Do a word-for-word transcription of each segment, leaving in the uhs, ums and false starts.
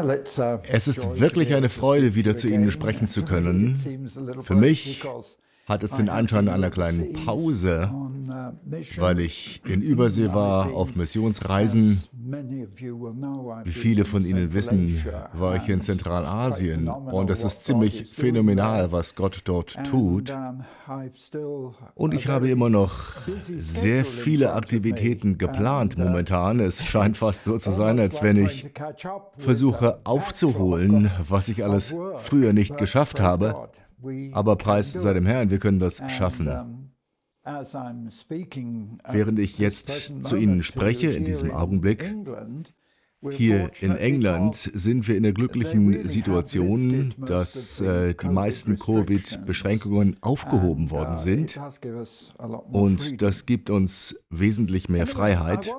Es ist wirklich eine Freude, wieder zu Ihnen sprechen zu können. Für mich hat es den Anschein einer kleinen Pause, weil ich in Übersee war, auf Missionsreisen. Wie viele von Ihnen wissen, war ich in Zentralasien und es ist ziemlich phänomenal, was Gott dort tut. Und ich habe immer noch sehr viele Aktivitäten geplant momentan. Es scheint fast so zu sein, als wenn ich versuche aufzuholen, was ich alles früher nicht geschafft habe. Aber preis sei dem Herrn, wir können das schaffen. Während ich jetzt zu Ihnen spreche, in diesem Augenblick, hier in England sind wir in der glücklichen Situation, dass äh, die meisten Covid-Beschränkungen aufgehoben worden sind. Und das gibt uns wesentlich mehr Freiheit.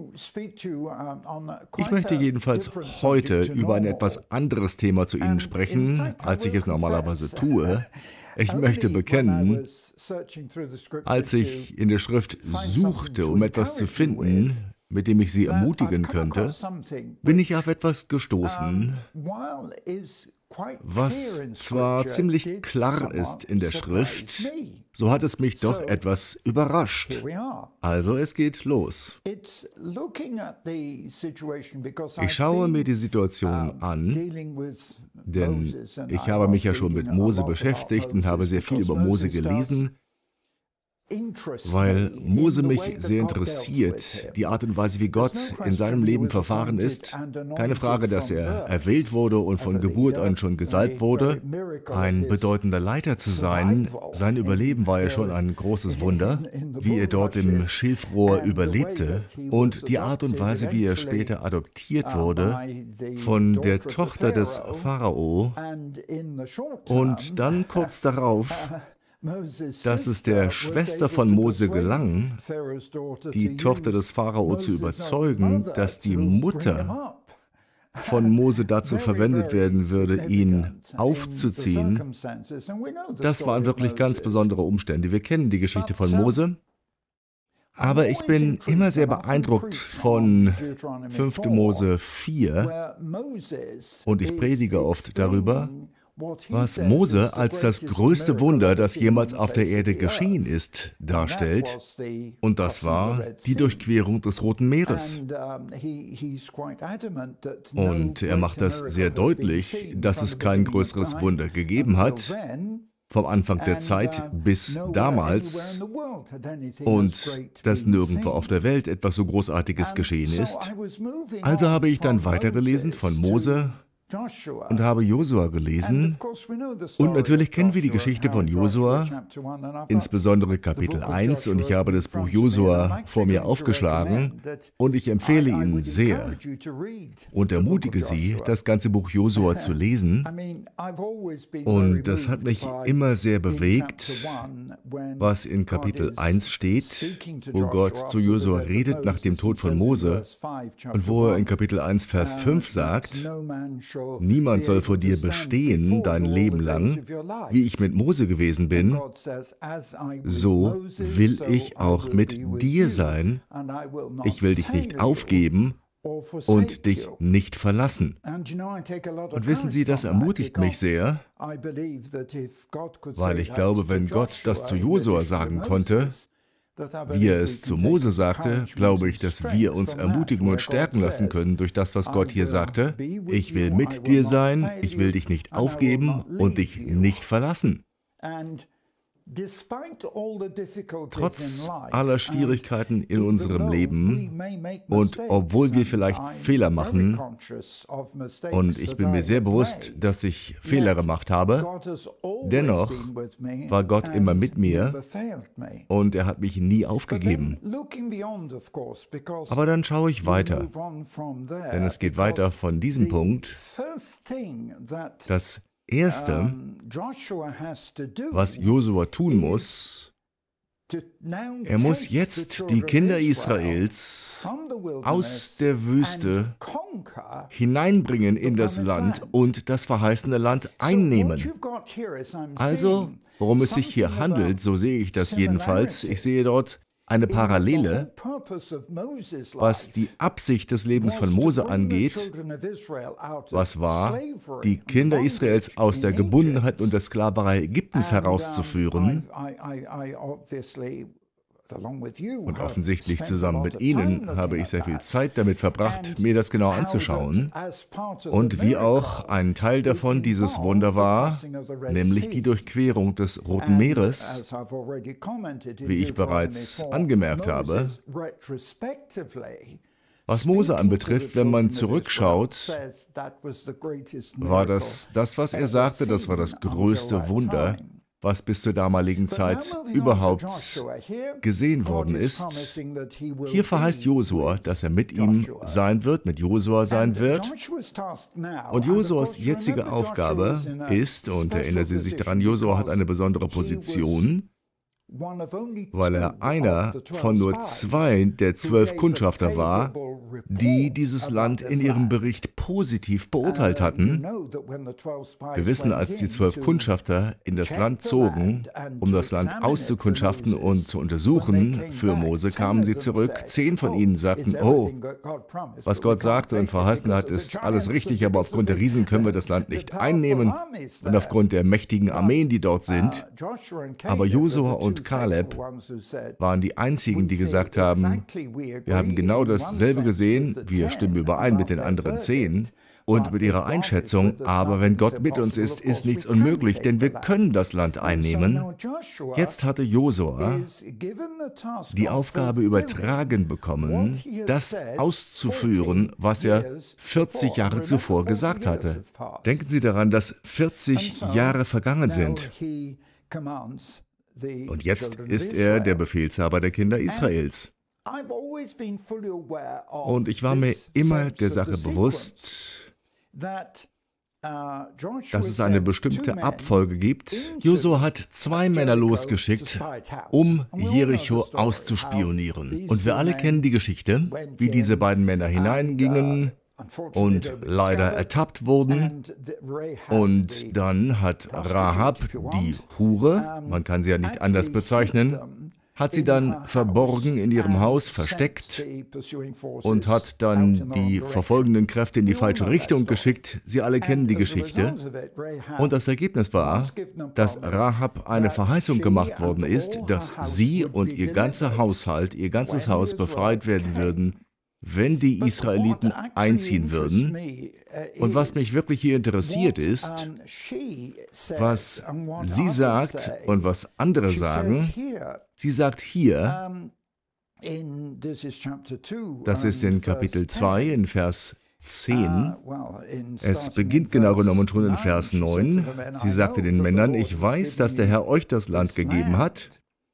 Ich möchte jedenfalls heute über ein etwas anderes Thema zu Ihnen sprechen, als ich es normalerweise tue. Ich möchte bekennen, als ich in der Schrift suchte, um etwas zu finden, mit dem ich Sie ermutigen könnte, bin ich auf etwas gestoßen, was zwar ziemlich klar ist in der Schrift, so hat es mich doch etwas überrascht. Also es geht los. Ich schaue mir die Situation an, denn ich habe mich ja schon mit Mose beschäftigt und habe sehr viel über Mose gelesen, weil Mose mich sehr interessiert, die Art und Weise, wie Gott in seinem Leben verfahren ist. Keine Frage, dass er erwählt wurde und von Geburt an schon gesalbt wurde, ein bedeutender Leiter zu sein. Sein Überleben war ja schon ein großes Wunder, wie er dort im Schilfrohr überlebte und die Art und Weise, wie er später adoptiert wurde von der Tochter des Pharao und dann kurz darauf, dass es der Schwester von Mose gelang, die Tochter des Pharao zu überzeugen, dass die Mutter von Mose dazu verwendet werden würde, ihn aufzuziehen. Das waren wirklich ganz besondere Umstände. Wir kennen die Geschichte von Mose. Aber ich bin immer sehr beeindruckt von fünfte Mose vier und ich predige oft darüber, was Mose als das größte Wunder, das jemals auf der Erde geschehen ist, darstellt. Und das war die Durchquerung des Roten Meeres. Und er macht das sehr deutlich, dass es kein größeres Wunder gegeben hat, vom Anfang der Zeit bis damals, und dass nirgendwo auf der Welt etwas so Großartiges geschehen ist. Also habe ich dann weitergelesen von Mose und habe Josua gelesen. Und natürlich kennen wir die Geschichte von Josua, insbesondere Kapitel eins, und ich habe das Buch Josua vor mir aufgeschlagen und ich empfehle Ihnen sehr und ermutige Sie, das ganze Buch Josua zu lesen. Und das hat mich immer sehr bewegt, was in Kapitel eins steht, wo Gott zu Josua redet nach dem Tod von Mose und wo er in Kapitel eins, Vers fünf sagt: Niemand soll vor dir bestehen dein Leben lang, wie ich mit Mose gewesen bin, so will ich auch mit dir sein. Ich will dich nicht aufgeben und dich nicht verlassen. Und wissen Sie, das ermutigt mich sehr, weil ich glaube, wenn Gott das zu Josua sagen konnte, wie er es zu Mose sagte, glaube ich, dass wir uns ermutigen und stärken lassen können durch das, was Gott hier sagte. Ich will mit dir sein, ich will dich nicht aufgeben und dich nicht verlassen. Trotz aller Schwierigkeiten in unserem Leben und obwohl wir vielleicht Fehler machen, und ich bin mir sehr bewusst, dass ich Fehler gemacht habe, dennoch war Gott immer mit mir und er hat mich nie aufgegeben. Aber dann schaue ich weiter, denn es geht weiter von diesem Punkt. Das Erste, was Josua tun muss, er muss jetzt die Kinder Israels aus der Wüste hineinbringen in das Land und das verheißene Land einnehmen. Also, worum es sich hier handelt, so sehe ich das jedenfalls, ich sehe dort eine Parallele, was die Absicht des Lebens von Mose angeht. Was war, die Kinder Israels aus der Gebundenheit und der Sklaverei Ägyptens herauszuführen. Und offensichtlich zusammen mit Ihnen habe ich sehr viel Zeit damit verbracht, mir das genau anzuschauen. Und wie auch ein Teil davon dieses Wunder war, nämlich die Durchquerung des Roten Meeres, wie ich bereits angemerkt habe. Was Mose anbetrifft, wenn man zurückschaut, war das, das, was er sagte, das war das größte Wunder, was bis zur damaligen Zeit überhaupt gesehen worden ist. Hier verheißt Josua, dass er mit ihm sein wird, mit Josua sein wird. Und Josuas jetzige Aufgabe ist, und erinnern Sie sich daran, Josua hat eine besondere Position, weil er einer von nur zwei der zwölf Kundschafter war, die dieses Land in ihrem Bericht positiv beurteilt hatten. Wir wissen, als die zwölf Kundschafter in das Land zogen, um das Land auszukundschaften und zu untersuchen, für Mose kamen sie zurück. Zehn von ihnen sagten, oh, was Gott sagte und verheißen hat, ist alles richtig, aber aufgrund der Riesen können wir das Land nicht einnehmen und aufgrund der mächtigen Armeen, die dort sind. Aber Josua und Kaleb waren die einzigen, die gesagt haben, wir haben genau dasselbe gesehen, wir stimmen überein mit den anderen zehn und mit ihrer Einschätzung, aber wenn Gott mit uns ist, ist nichts unmöglich, denn wir können das Land einnehmen. Jetzt hatte Josua die Aufgabe übertragen bekommen, das auszuführen, was er vierzig Jahre zuvor gesagt hatte. Denken Sie daran, dass vierzig Jahre vergangen sind. Und jetzt ist er der Befehlshaber der Kinder Israels. Und ich war mir immer der Sache bewusst, dass es eine bestimmte Abfolge gibt. Josua hat zwei Männer losgeschickt, um Jericho auszuspionieren. Und wir alle kennen die Geschichte, wie diese beiden Männer hineingingen und leider ertappt wurden. Und dann hat Rahab, die Hure, man kann sie ja nicht anders bezeichnen, hat sie dann verborgen in ihrem Haus versteckt und hat dann die verfolgenden Kräfte in die falsche Richtung geschickt. Sie alle kennen die Geschichte. Und das Ergebnis war, dass Rahab eine Verheißung gemacht worden ist, dass sie und ihr ganzer Haushalt, ihr ganzes Haus befreit werden würden, wenn die Israeliten einziehen würden. Und was mich wirklich hier interessiert ist, was sie sagt und was andere sagen. Sie sagt hier, das ist in Kapitel zwei, in Vers zehn, es beginnt genau genommen schon in Vers neun. Sie sagte den Männern, ich weiß, dass der Herr euch das Land gegeben hat,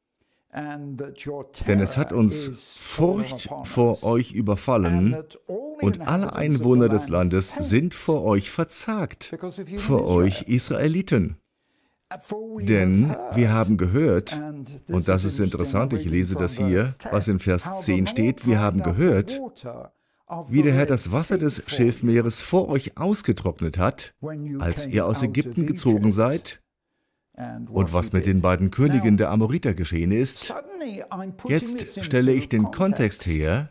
denn es hat uns Furcht vor euch überfallen und alle Einwohner des Landes sind vor euch verzagt, vor euch Israeliten. Denn wir haben gehört, und das ist interessant, ich lese das hier, was in Vers zehn steht, wir haben gehört, wie der Herr das Wasser des Schilfmeeres vor euch ausgetrocknet hat, als ihr aus Ägypten gezogen seid, und was mit den beiden Königen der Amoriter geschehen ist. Jetzt stelle ich den Kontext her,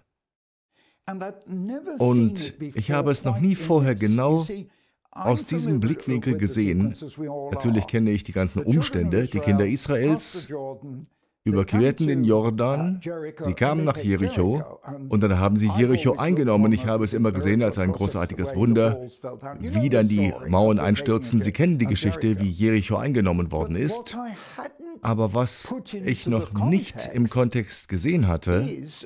und ich habe es noch nie vorher genau aus diesem Blickwinkel gesehen. Natürlich kenne ich die ganzen Umstände. Die Kinder Israels überquerten den Jordan, sie kamen nach Jericho und dann haben sie Jericho eingenommen. Ich habe es immer gesehen als ein großartiges Wunder, wie dann die Mauern einstürzen. Sie kennen die Geschichte, wie Jericho eingenommen worden ist. Aber was ich noch nicht im Kontext gesehen hatte,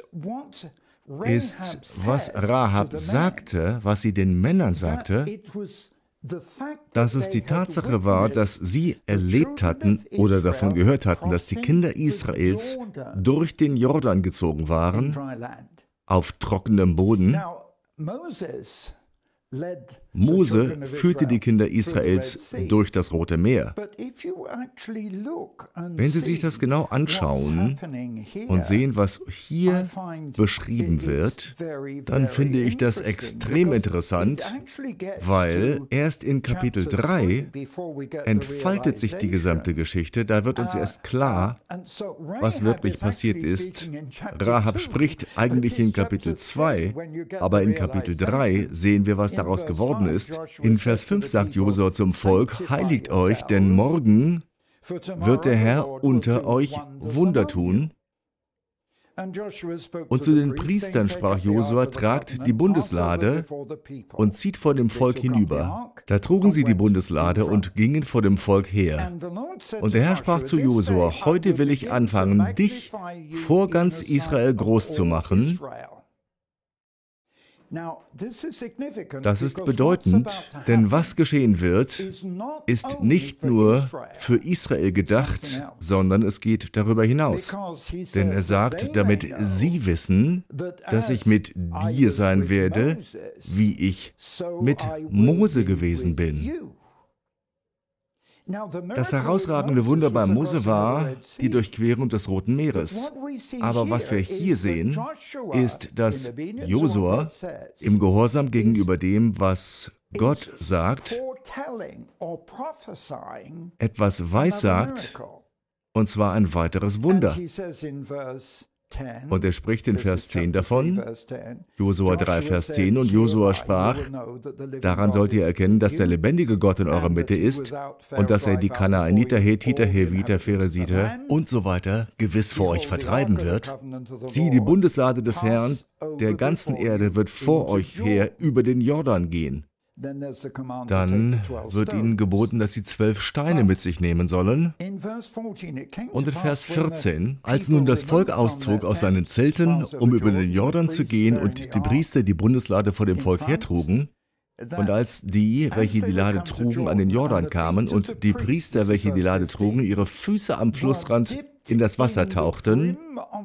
ist, was Rahab sagte, was sie den Männern sagte, dass es die Tatsache war, dass sie erlebt hatten oder davon gehört hatten, dass die Kinder Israels durch den Jordan gezogen waren, auf trockenem Boden. Mose führte die Kinder Israels durch das Rote Meer. Wenn Sie sich das genau anschauen und sehen, was hier beschrieben wird, dann finde ich das extrem interessant, weil erst in Kapitel drei entfaltet sich die gesamte Geschichte. Da wird uns erst klar, was wirklich passiert ist. Rahab spricht eigentlich in Kapitel zwei, aber in Kapitel drei sehen wir, was daraus geworden ist. In Vers fünf sagt Josua zum Volk: Heiligt euch, denn morgen wird der Herr unter euch Wunder tun. Und zu den Priestern sprach Josua: Tragt die Bundeslade und zieht vor dem Volk hinüber. Da trugen sie die Bundeslade und gingen vor dem Volk her. Und der Herr sprach zu Josua: Heute will ich anfangen, dich vor ganz Israel groß zu machen. Das ist bedeutend, denn was geschehen wird, ist nicht nur für Israel gedacht, sondern es geht darüber hinaus. Denn er sagt, damit sie wissen, dass ich mit dir sein werde, wie ich mit Mose gewesen bin. Das herausragende Wunder bei Mose war die Durchquerung des Roten Meeres. Aber was wir hier sehen, ist, dass Josua im Gehorsam gegenüber dem, was Gott sagt, etwas weissagt, und zwar ein weiteres Wunder. Und er spricht in Vers zehn davon, Josua drei, Vers zehn, und Josua sprach: Daran sollt ihr erkennen, dass der lebendige Gott in eurer Mitte ist und dass er die Kanaaniter, Hethiter, Heviter, Pheresiter und so weiter gewiss vor euch vertreiben wird. Siehe, die Bundeslade des Herrn der ganzen Erde wird vor euch her über den Jordan gehen. Dann wird ihnen geboten, dass sie zwölf Steine mit sich nehmen sollen. Und in Vers vierzehn, als nun das Volk auszog aus seinen Zelten, um über den Jordan zu gehen, und die Priester die Bundeslade vor dem Volk hertrugen, und als die, welche die Lade trugen, an den Jordan kamen, und die Priester, welche die Lade trugen, ihre Füße am Flussrand in das Wasser tauchten.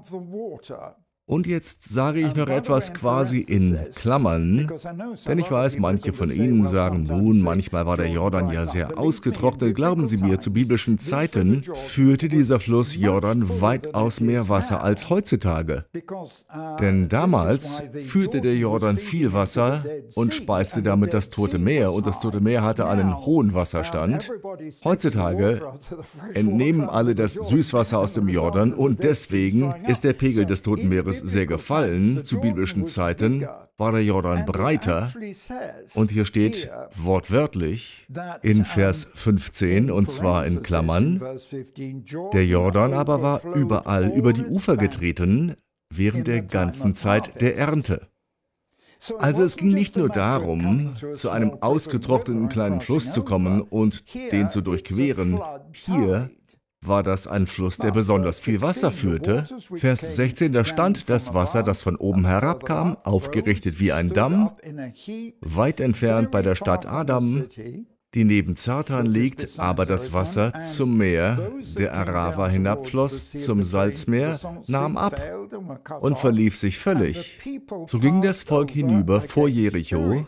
Und jetzt sage ich noch etwas quasi in Klammern, denn ich weiß, manche von Ihnen sagen, nun, manchmal war der Jordan ja sehr ausgetrocknet. Glauben Sie mir, zu biblischen Zeiten führte dieser Fluss Jordan weitaus mehr Wasser als heutzutage. Denn damals führte der Jordan viel Wasser und speiste damit das Tote Meer, und das Tote Meer hatte einen hohen Wasserstand. Heutzutage entnehmen alle das Süßwasser aus dem Jordan, und deswegen ist der Pegel des Toten Meeres sehr gefallen. Zu biblischen Zeiten war der Jordan breiter, und hier steht wortwörtlich in Vers fünfzehn, und zwar in Klammern: Der Jordan aber war überall über die Ufer getreten während der ganzen Zeit der Ernte. Also es ging nicht nur darum, zu einem ausgetrockneten kleinen Fluss zu kommen und den zu durchqueren. Hier war das ein Fluss, der besonders viel Wasser führte. Vers sechzehn, da stand das Wasser, das von oben herabkam, aufgerichtet wie ein Damm, weit entfernt bei der Stadt Adam, die neben Zartan liegt, aber das Wasser zum Meer, der Arava hinabfloss, zum Salzmeer, nahm ab und verlief sich völlig. So ging das Volk hinüber vor Jericho,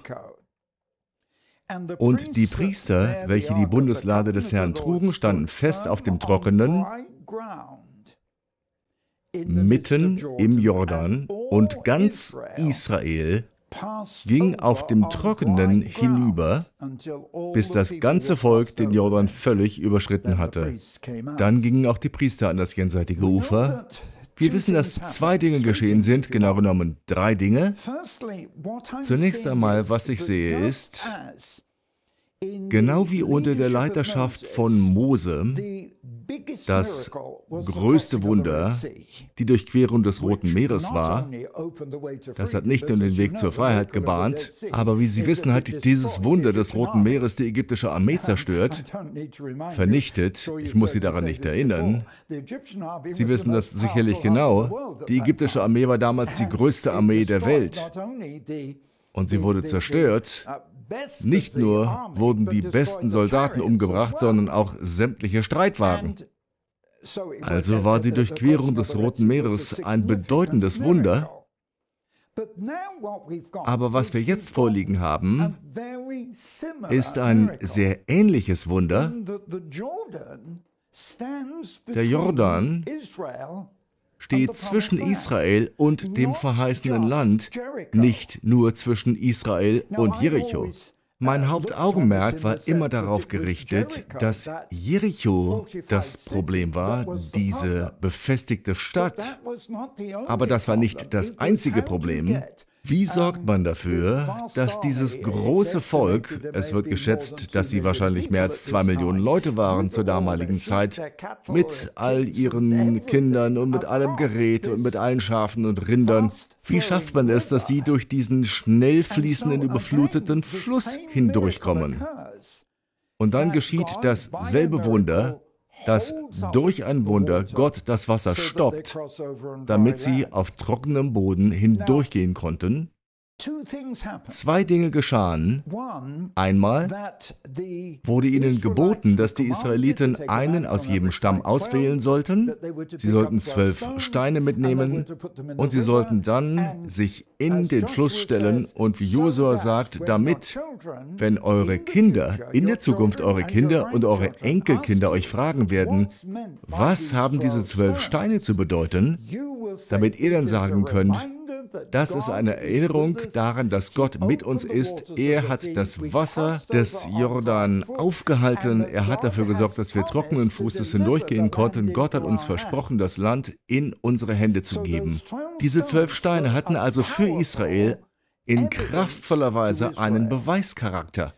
und die Priester, welche die Bundeslade des Herrn trugen, standen fest auf dem Trockenen, mitten im Jordan, und ganz Israel ging auf dem Trockenen hinüber, bis das ganze Volk den Jordan völlig überschritten hatte. Dann gingen auch die Priester an das jenseitige Ufer. Wir wissen, dass zwei Dinge geschehen sind, genau genommen drei Dinge. Zunächst einmal, was ich sehe, ist, genau wie unter der Leiterschaft von Mose, das größte Wunder die Durchquerung des Roten Meeres war. Das hat nicht nur den Weg zur Freiheit gebahnt, aber wie Sie wissen, hat dieses Wunder des Roten Meeres die ägyptische Armee zerstört, vernichtet. Ich muss Sie daran nicht erinnern. Sie wissen das sicherlich genau. Die ägyptische Armee war damals die größte Armee der Welt. Und sie wurde zerstört. Nicht nur wurden die besten Soldaten umgebracht, sondern auch sämtliche Streitwagen. Also war die Durchquerung des Roten Meeres ein bedeutendes Wunder. Aber was wir jetzt vorliegen haben, ist ein sehr ähnliches Wunder. Der Jordan steht zwischen Israel und dem verheißenen Land, nicht nur zwischen Israel und Jericho. Mein Hauptaugenmerk war immer darauf gerichtet, dass Jericho das Problem war, diese befestigte Stadt. Aber das war nicht das einzige Problem. Wie sorgt man dafür, dass dieses große Volk, es wird geschätzt, dass sie wahrscheinlich mehr als zwei Millionen Leute waren zur damaligen Zeit, mit all ihren Kindern und mit allem Gerät und mit allen Schafen und Rindern, wie schafft man es, dass sie durch diesen schnell fließenden, überfluteten Fluss hindurchkommen? Und dann geschieht dasselbe Wunder, dass durch ein Wunder Gott das Wasser stoppt, damit sie auf trockenem Boden hindurchgehen konnten. Zwei Dinge geschahen. Einmal wurde ihnen geboten, dass die Israeliten einen aus jedem Stamm auswählen sollten. Sie sollten zwölf Steine mitnehmen und sie sollten dann sich in den Fluss stellen und wie Josua sagt, damit, wenn eure Kinder, in der Zukunft eure Kinder und eure Enkelkinder euch fragen werden, was haben diese zwölf Steine zu bedeuten, damit ihr dann sagen könnt, das ist eine Erinnerung daran, dass Gott mit uns ist. Er hat das Wasser des Jordan aufgehalten. Er hat dafür gesorgt, dass wir trockenen Fußes hindurchgehen konnten. Gott hat uns versprochen, das Land in unsere Hände zu geben. Diese zwölf Steine hatten also für Israel in kraftvoller Weise einen Beweischarakter.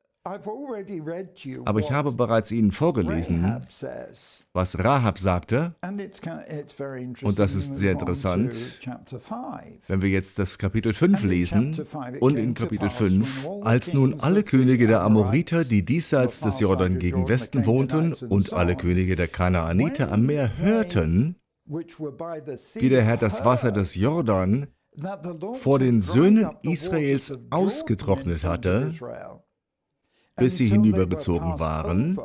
Aber ich habe bereits Ihnen vorgelesen, was Rahab sagte, und das ist sehr interessant, wenn wir jetzt das Kapitel fünf lesen, und in Kapitel fünf, als nun alle Könige der Amoriter, die diesseits des Jordan gegen Westen wohnten, und alle Könige der Kanaaniter am Meer hörten, wie der Herr das Wasser des Jordan vor den Söhnen Israels ausgetrocknet hatte, bis sie hinübergezogen waren.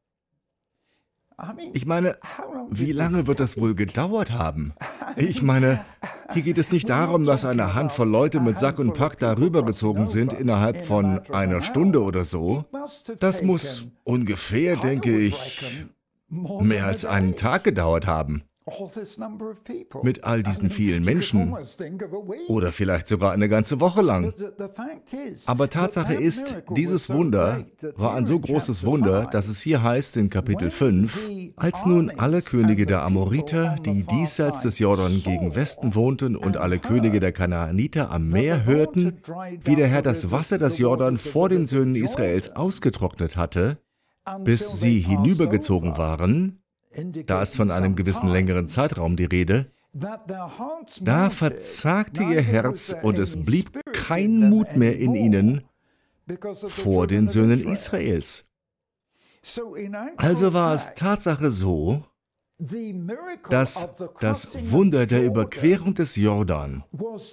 Ich meine, wie lange wird das wohl gedauert haben? Ich meine, hier geht es nicht darum, dass eine Handvoll Leute mit Sack und Pack darüber gezogen sind innerhalb von einer Stunde oder so. Das muss ungefähr, denke ich, mehr als einen Tag gedauert haben. Mit all diesen vielen Menschen oder vielleicht sogar eine ganze Woche lang. Aber Tatsache ist, dieses Wunder war ein so großes Wunder, dass es hier heißt in Kapitel fünf, als nun alle Könige der Amoriter, die diesseits des Jordan gegen Westen wohnten und alle Könige der Kanaaniter am Meer hörten, wie der Herr das Wasser des Jordan vor den Söhnen Israels ausgetrocknet hatte, bis sie hinübergezogen waren, da ist von einem gewissen längeren Zeitraum die Rede, da verzagte ihr Herz und es blieb kein Mut mehr in ihnen vor den Söhnen Israels. Also war es Tatsache so, dass das Wunder der Überquerung des Jordan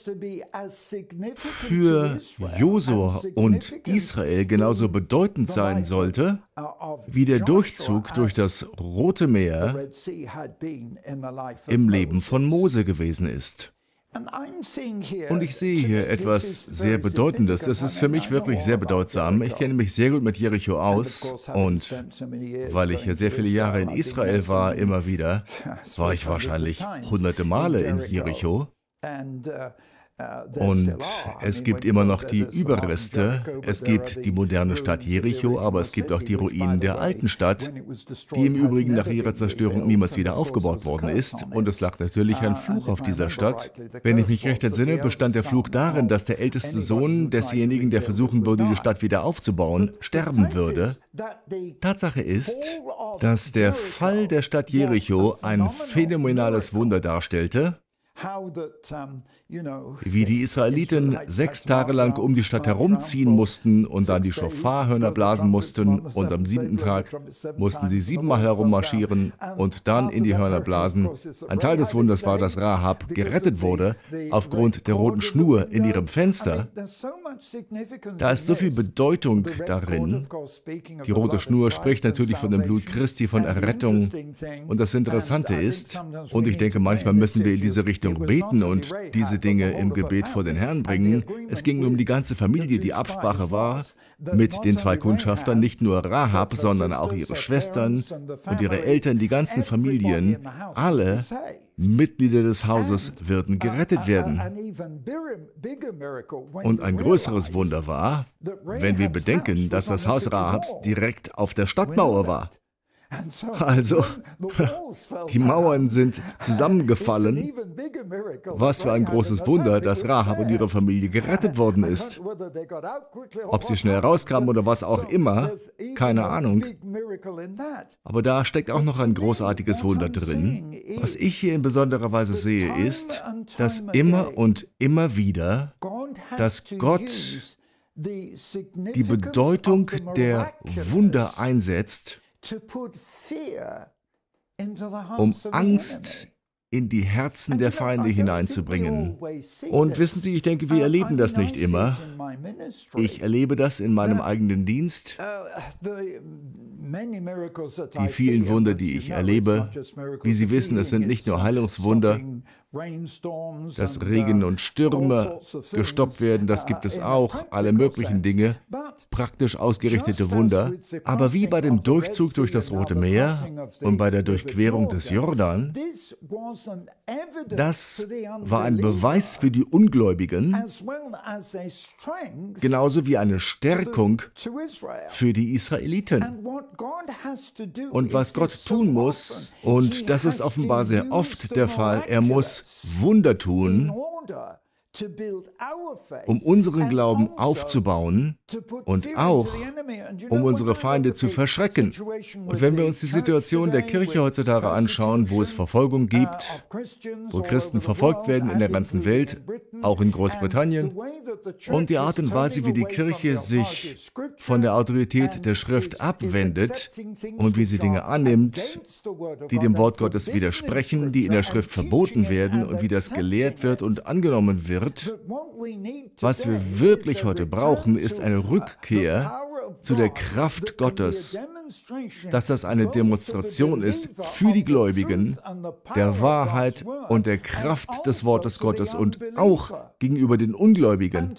für Josua und Israel genauso bedeutend sein sollte, wie der Durchzug durch das Rote Meer im Leben von Mose gewesen ist. Und ich sehe hier etwas sehr Bedeutendes. Das ist für mich wirklich sehr bedeutsam. Ich kenne mich sehr gut mit Jericho aus und weil ich ja sehr viele Jahre in Israel war, immer wieder, war ich wahrscheinlich hunderte Male in Jericho. Und es gibt immer noch die Überreste. Es gibt die moderne Stadt Jericho, aber es gibt auch die Ruinen der alten Stadt, die im Übrigen nach ihrer Zerstörung niemals wieder aufgebaut worden ist. Und es lag natürlich ein Fluch auf dieser Stadt. Wenn ich mich recht entsinne, bestand der Fluch darin, dass der älteste Sohn desjenigen, der versuchen würde, die Stadt wieder aufzubauen, sterben würde. Tatsache ist, dass der Fall der Stadt Jericho ein phänomenales Wunder darstellte, wie die Israeliten sechs Tage lang um die Stadt herumziehen mussten und dann die Schofarhörner blasen mussten und am siebten Tag mussten sie siebenmal herummarschieren und dann in die Hörner blasen. Ein Teil des Wunders war, dass Rahab gerettet wurde aufgrund der roten Schnur in ihrem Fenster. Da ist so viel Bedeutung darin. Die rote Schnur spricht natürlich von dem Blut Christi, von Errettung. Und das Interessante ist, und ich denke, manchmal müssen wir in diese Richtung Ordnung beten und diese Dinge im Gebet vor den Herrn bringen. Es ging um die ganze Familie. Die Absprache war mit den zwei Kundschaftern, nicht nur Rahab, sondern auch ihre Schwestern und ihre Eltern, die ganzen Familien, alle Mitglieder des Hauses würden gerettet werden. Und ein größeres Wunder war, wenn wir bedenken, dass das Haus Rahabs direkt auf der Stadtmauer war. Also, die Mauern sind zusammengefallen. Was für ein großes Wunder, dass Rahab und ihre Familie gerettet worden ist. Ob sie schnell rauskamen oder was auch immer, keine Ahnung. Aber da steckt auch noch ein großartiges Wunder drin. Was ich hier in besonderer Weise sehe, ist, dass immer und immer wieder, dass Gott die Bedeutung der Wunder einsetzt, um Angst in die Herzen der Feinde hineinzubringen. Und wissen Sie, ich denke, wir erleben das nicht immer. Ich erlebe das in meinem eigenen Dienst. Die vielen Wunder, die ich erlebe, wie Sie wissen, es sind nicht nur Heilungswunder, dass Regen und Stürme gestoppt werden, das gibt es auch, alle möglichen Dinge, praktisch ausgerichtete Wunder. Aber wie bei dem Durchzug durch das Rote Meer und bei der Durchquerung des Jordan, das war ein Beweis für die Ungläubigen, genauso wie eine Stärkung für die Israeliten. Und was Gott tun muss, und das ist offenbar sehr oft der Fall, er muss Wunder tun, um unseren Glauben aufzubauen und auch, um unsere Feinde zu verschrecken. Und wenn wir uns die Situation der Kirche heutzutage anschauen, wo es Verfolgung gibt, wo Christen verfolgt werden in der ganzen Welt, auch in Großbritannien, und die Art und Weise, wie die Kirche sich von der Autorität der Schrift abwendet und wie sie Dinge annimmt, die dem Wort Gottes widersprechen, die in der Schrift verboten werden und wie das gelehrt wird und angenommen wird. Was wir wirklich heute brauchen, ist eine Rückkehr zu der Kraft Gottes, dass das eine Demonstration ist für die Gläubigen, der Wahrheit und der Kraft des Wortes Gottes und auch gegenüber den Ungläubigen.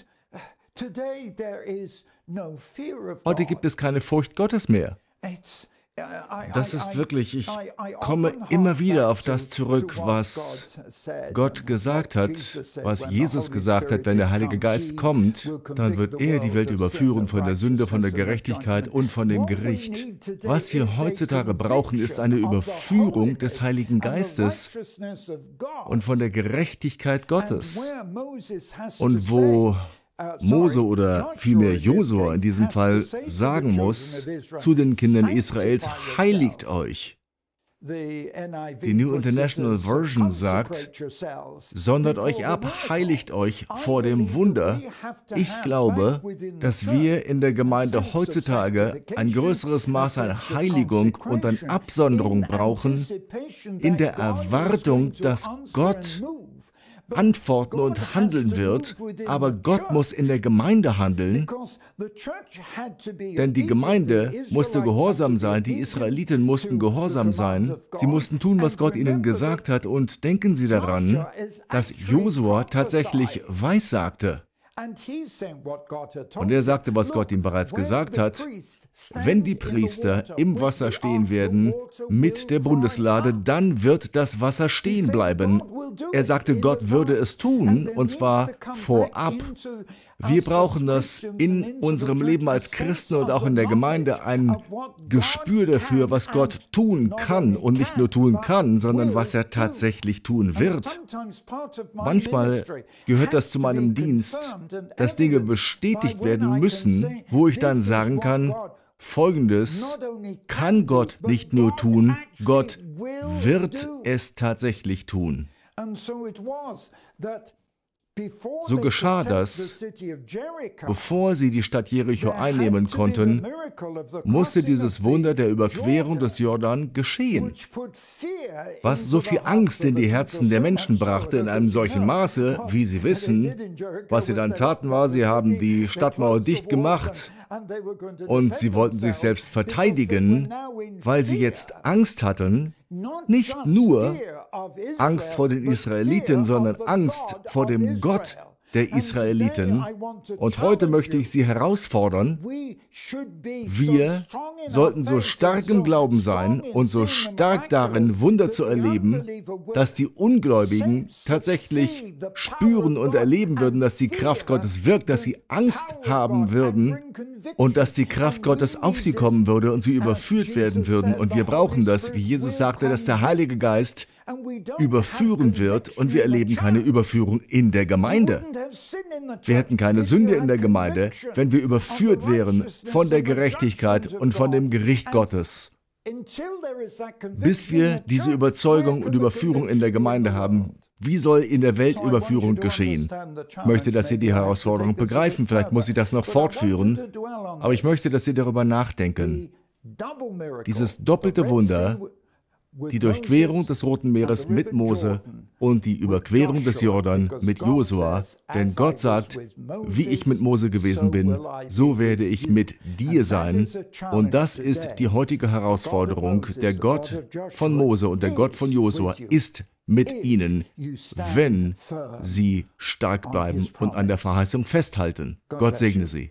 Heute gibt es keine Furcht Gottes mehr. Das ist wirklich, ich komme immer wieder auf das zurück, was Gott gesagt hat, was Jesus gesagt hat, wenn der Heilige Geist kommt, dann wird er die Welt überführen von der Sünde, von der Gerechtigkeit und von dem Gericht. Was wir heutzutage brauchen, ist eine Überführung des Heiligen Geistes und von der Gerechtigkeit Gottes. Und wo Mose oder vielmehr Josua in diesem Fall sagen muss zu den Kindern Israels, heiligt euch. Die New International Version sagt, sondert euch ab, heiligt euch vor dem Wunder. Ich glaube, dass wir in der Gemeinde heutzutage ein größeres Maß an Heiligung und an Absonderung brauchen, in der Erwartung, dass Gott antworten und handeln wird, aber Gott muss in der Gemeinde handeln, denn die Gemeinde musste gehorsam sein, die Israeliten mussten gehorsam sein, sie mussten tun, was Gott ihnen gesagt hat, und denken Sie daran, dass Josua tatsächlich weissagte. Und er sagte, was Gott ihm bereits gesagt hat. Wenn die Priester im Wasser stehen werden mit der Bundeslade, dann wird das Wasser stehen bleiben. Er sagte, Gott würde es tun, und zwar vorab. Wir brauchen das in unserem Leben als Christen und auch in der Gemeinde, ein Gespür dafür, was Gott tun kann und nicht nur tun kann, sondern was er tatsächlich tun wird. Manchmal gehört das zu meinem Dienst, dass Dinge bestätigt werden müssen, wo ich dann sagen kann, Folgendes kann Gott nicht nur tun, Gott wird es tatsächlich tun. So geschah das, bevor sie die Stadt Jericho einnehmen konnten, musste dieses Wunder der Überquerung des Jordan geschehen, was so viel Angst in die Herzen der Menschen brachte in einem solchen Maße, wie sie wissen. Was sie dann taten war, sie haben die Stadtmauer dicht gemacht und sie wollten sich selbst verteidigen, weil sie jetzt Angst hatten, nicht nur Angst vor den Israeliten, sondern Angst vor dem Gott der Israeliten. Und heute möchte ich Sie herausfordern, wir sollten so stark im Glauben sein und so stark darin, Wunder zu erleben, dass die Ungläubigen tatsächlich spüren und erleben würden, dass die Kraft Gottes wirkt, dass sie Angst haben würden und dass die Kraft Gottes auf sie kommen würde und sie überführt werden würden. Und wir brauchen das, wie Jesus sagte, dass der Heilige Geist überführen wird, und wir erleben keine Überführung in der Gemeinde. Wir hätten keine Sünde in der Gemeinde, wenn wir überführt wären von der Gerechtigkeit und von dem Gericht Gottes. Bis wir diese Überzeugung und Überführung in der Gemeinde haben, wie soll in der Welt Überführung geschehen? Ich möchte, dass Sie die Herausforderung begreifen. Vielleicht muss ich das noch fortführen, aber ich möchte, dass Sie darüber nachdenken. Dieses doppelte Wunder, die Durchquerung des Roten Meeres mit Mose und die Überquerung des Jordan mit Josua. Denn Gott sagt, wie ich mit Mose gewesen bin, so werde ich mit dir sein. Und das ist die heutige Herausforderung. Der Gott von Mose und der Gott von Josua ist mit ihnen, wenn sie stark bleiben und an der Verheißung festhalten. Gott segne Sie.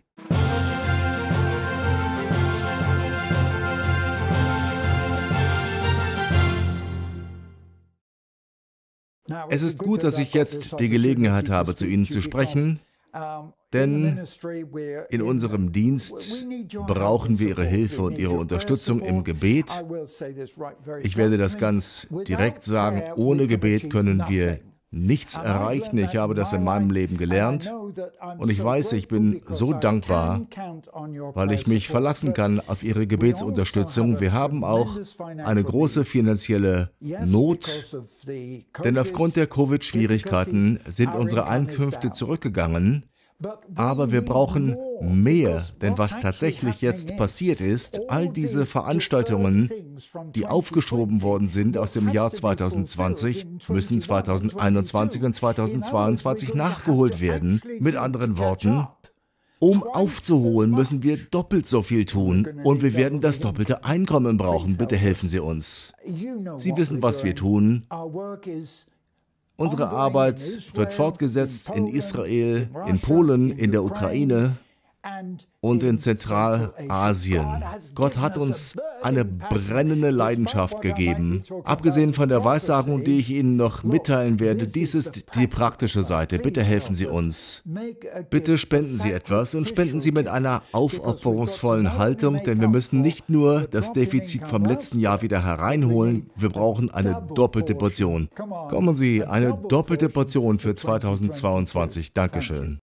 Es ist gut, dass ich jetzt die Gelegenheit habe, zu Ihnen zu sprechen, denn in unserem Dienst brauchen wir Ihre Hilfe und Ihre Unterstützung im Gebet. Ich werde das ganz direkt sagen, ohne Gebet können wir nichts erreichen. Ich habe das in meinem Leben gelernt und ich weiß, ich bin so dankbar, weil ich mich verlassen kann auf Ihre Gebetsunterstützung. Wir haben auch eine große finanzielle Not, denn aufgrund der Covid-Schwierigkeiten sind unsere Einkünfte zurückgegangen. Aber wir brauchen mehr, denn was tatsächlich jetzt passiert ist, all diese Veranstaltungen, die aufgeschoben worden sind aus dem Jahr zweitausendzwanzig, müssen zweitausendeinundzwanzig und zweitausendzweiundzwanzig nachgeholt werden. Mit anderen Worten, um aufzuholen, müssen wir doppelt so viel tun und wir werden das doppelte Einkommen brauchen. Bitte helfen Sie uns. Sie wissen, was wir tun. Unsere Arbeit wird fortgesetzt in Israel, in Polen, in der Ukraine und in Zentralasien. Gott hat uns eine brennende Leidenschaft gegeben. Abgesehen von der Weissagung, die ich Ihnen noch mitteilen werde, dies ist die praktische Seite. Bitte helfen Sie uns. Bitte spenden Sie etwas und spenden Sie mit einer aufopferungsvollen Haltung, denn wir müssen nicht nur das Defizit vom letzten Jahr wieder hereinholen, wir brauchen eine doppelte Portion. Kommen Sie, eine doppelte Portion für zweitausendzweiundzwanzig. Dankeschön.